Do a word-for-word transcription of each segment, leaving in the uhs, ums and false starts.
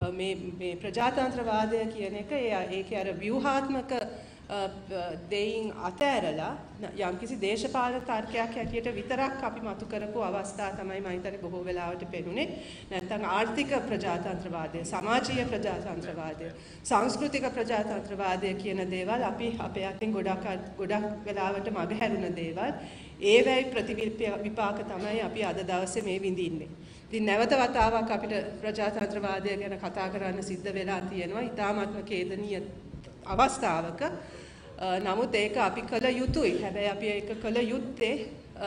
මේ මේ ප්‍රජාතන්ත්‍රවාදය කියන එක ඒකේ අර ව්‍යුහාත්මක දෙයින් අතෑරලා යම්කිසි දේශපාලන තර්කයක් හැටියට විතරක් අපි මතු කරපු අවස්ථා තමයි මම හිතන්නේ බොහෝ වෙලාවට පෙනුනේ. නැත්නම් ආර්ථික ප්‍රජාතන්ත්‍රවාදය, සමාජීය ප්‍රජාතන්ත්‍රවාදය, සංස්කෘතික ප්‍රජාතන්ත්‍රවාදය කියන දේවල් අපි අපේ අතින් ගොඩක් ගොඩක් වෙලාවට මගහැරුණ දේවල්. ඒවැයි ප්‍රතිවිපාක තමයි අපි අද දවසේ මේ විඳින්නේ. ඉතින් නැවත වතාවක් අපිට ප්‍රජාතන්ත්‍රවාදය ගැන කතා කරන්න සිද්ධ වෙලා තියෙනවා. ඊටාත්ම ඛේදනීය අවස්ථාවක. නමුත් ඒක අපි කළ යුතුයි. හැබැයි අපි ඒක කළ යුත්තේ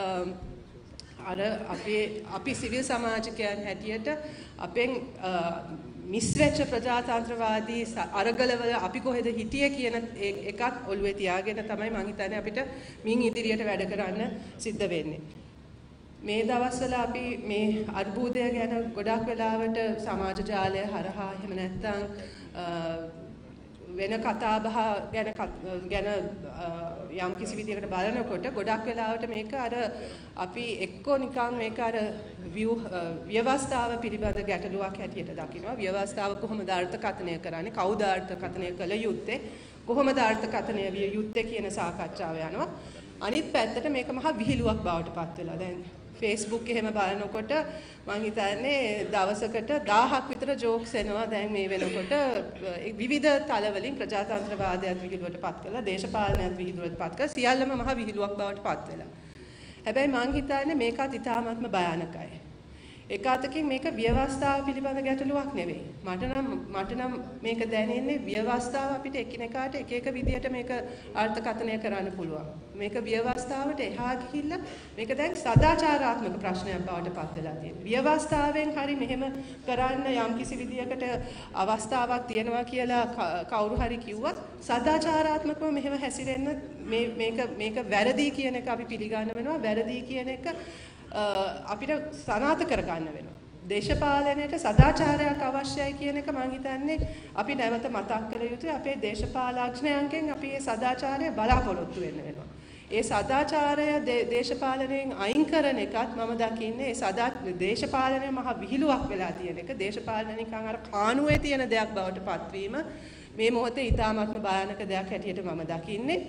අර අපේ අපි සිවිල් සමාජිකයන් හැටියට අපෙන් මිස්වෙච්ච ප්‍රජාතන්ත්‍රවාදී අරගලවල අපි කොහෙද හිටියේ කියන එකත් ඔළුවේ තියාගෙන තමයි මම හිතන්නේ අපිට මින් ඉදිරියට වැඩ කරන්න සිද්ධ වෙන්නේ. මේ දවස්වල අපි මේ අර්බුදය ගැන ගොඩක් වෙලාවට සමාජ ජාලය හරහා එහෙම නැත්නම් වෙන කතාබහ ගැන ගැන යම් කිසි විදිහකට බලනකොට ගොඩක් වෙලාවට මේක අර අපි එක්කෝ නිකන් මේක අර ව්‍යවස්ථාව පිළිබඳ ගැටලුවක් හැටියට දකිනවා. ව්‍යවස්ථාව කොහොමද අර්ථකථනය කරන්නේ? කවුද අර්ථකථනය කළ යුත්තේ? කොහොමද අර්ථකථනය විය යුත්තේ කියන සාකච්ඡාව යනවා. අනිත් පැත්තට මේක මහා විහිළුවක් බවට පත් වෙලා දැන් Facebook එහෙම බලනකොට මම හිතන්නේ දවසකට දහයක් විතර ජෝක්ස් එනවා දැන් මේ වෙනකොට විවිධ තලවලින් ප්‍රජාතන්ත්‍රවාදයත් විහිළුවට පත් කළා, දේශපාලනයත් විහිළුවට පත් කළා, සියල්ලම මහ විහිළුවක් බවට පත් වෙලා. හැබැයි මම හිතන්නේ මේකත් ඉතාමත්ම භයානකයි. එක අතකින් මේක ව්‍යවස්ථාව පිළිබඳ ගැටලුවක් නෙවෙයි. මට නම් මට නම් මේක දැනෙන්නේ ව්‍යවස්ථාව අපිට එකිනෙකාට එක එක විදියට මේක අර්ථකථනය කරන්න පුළුවන්. මේක ව්‍යවස්ථාවට එහා ගිහිල්ලා මේක දැන් සදාචාරාත්මක ප්‍රශ්නයක් බවට පත් වෙලා තියෙනවා. ව්‍යවස්ථාවෙන් හරි මෙහෙම කරන්න යම්කිසි විදියකට අවස්ථාවක් තියෙනවා කියලා කවුරු හරි කිව්වත් සදාචාරාත්මකව මෙහෙම හැසිරෙන්න මේ මේක මේක වැරදි කියන එක අපි පිළිගන්න වෙනවා. වැරදි කියන එක අපිට සනාථ කරගන්න වෙනවා. දේශපාලනයට සදාචාරයක් අවශ්‍යයි කියන එක මම හිතන්නේ අපි නැවත මතක් කළ යුතුයි. අපේ දේශපාලඥයන්ගෙන් අපි මේ සදාචාරය බලාපොරොත්තු වෙන්න වෙනවා. ඒ සදාචාරය දේශපාලනයෙන් අයින් කරන එකත් මම දකින්නේ ඒ සදා දේශපාලනය මහ විහිළුවක් වෙලා තියෙන එක. දේශපාලන නිකන් අර කානුවේ තියෙන දෙයක් බවට පත්වීම මේ මොහොතේ ඉතාමත්ම භයානක දෙයක් හැටියට මම දකින්නේ.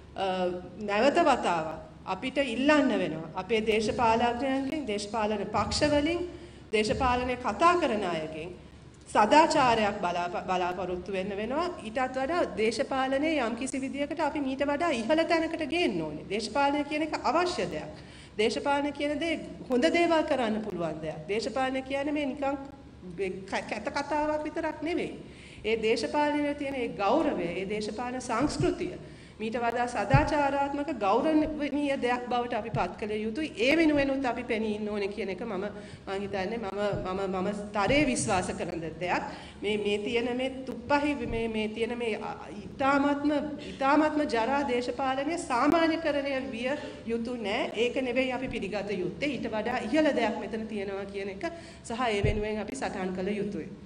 නැවත වතාවක් අපිට ඉල්ලන්න වෙනවා අපේ දේශපාලඥයන්ගෙන්, දේශපාලන පක්ෂවලින්, දේශපාලනයේ කතා කරන අයගෙන් සදාචාරයක් බලාපොරොත්තු වෙන්න වෙනවා. ඊටත් වඩා දේශපාලනයේ යම්කිසි විදියකට අපි මීට වඩා ඉහළ තැනකට ගේන්න ඕනේ. දේශපාලනය කියන එක අවශ්‍ය දෙයක්. දේශපාලනය කියන දේ හොඳ දේවල් කරන්න පුළුවන් දෙයක්. දේශපාලනය කියන්නේ මේ නිකන් කැත කතාවක් විතරක් නෙවෙයි. ඒ දේශපාලනයේ තියෙන ඒ ගෞරවය, ඒ දේශපාලන සංස්කෘතිය මීට වඩා සදාචාරාත්මක ගෞරවනීය දෙයක් බවට අපි පත් කළ යුතුයි. ඒ වෙනුවෙනුත් අපි පෙනී ඉන්න ඕනේ කියන එක මම මම හිතන්නේ මම මම මම තරේ විශ්වාස කරන දෙයක්. මේ මේ තියෙන මේ තුප්පහි මේ මේ තියෙන මේ ඊ타මාත්ම ඊ타මාත්ම ජරා දේශපාලනයේ සාමාන්‍යකරණය විය යුතු නෑ. ඒක නෙවෙයි අපි පිළිගත යුත්තේ. ඊට වඩා ඉහළ දෙයක් මෙතන තියෙනවා කියන එක සහ ඒ වෙනුවෙන් අපි සටහන් කළ යුතුයි.